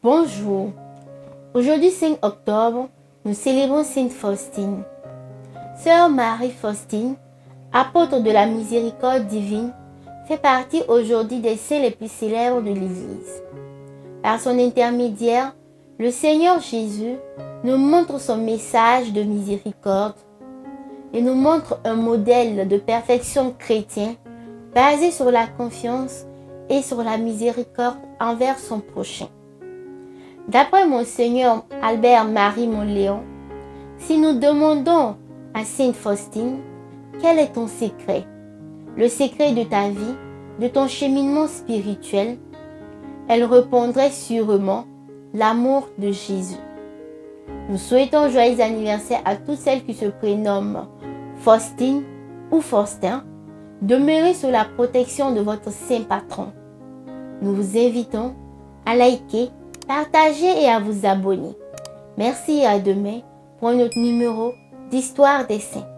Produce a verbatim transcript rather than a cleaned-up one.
Bonjour. Aujourd'hui cinq octobre, nous célébrons Sainte Faustine. Sœur Marie-Faustine, apôtre de la miséricorde divine, fait partie aujourd'hui des saints les plus célèbres de l'Église. Par son intermédiaire, le Seigneur Jésus nous montre son message de miséricorde et nous montre un modèle de perfection chrétien basé sur la confiance et sur la miséricorde envers son prochain. D'après Monseigneur Albert-Marie Monléon, si nous demandons à Sainte Faustine, quel est ton secret, le secret de ta vie, de ton cheminement spirituel, elle répondrait sûrement l'amour de Jésus. Nous souhaitons joyeux anniversaire à toutes celles qui se prénomment Faustine ou Faustin. Demeurez sous la protection de votre saint patron. Nous vous invitons à liker, partager et à vous abonner. Merci et à demain pour un autre numéro d'Histoire des Saints.